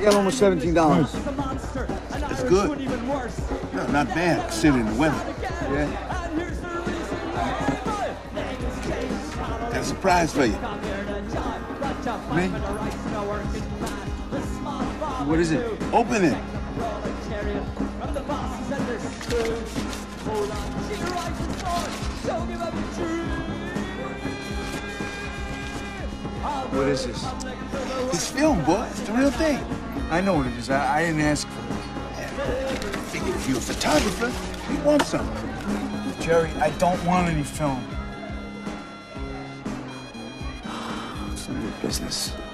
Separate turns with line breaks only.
got almost $17.
It's good. No, not bad, considering the weather.
Yeah.
Got a surprise for you.
Me? What is it?
Open it.
What is this?
It's film, boy. It's the real thing.
I know what it is. I didn't ask for it.
Figured if you're a photographer, you want something.
Jerry, I don't want any film.
It's none of your business.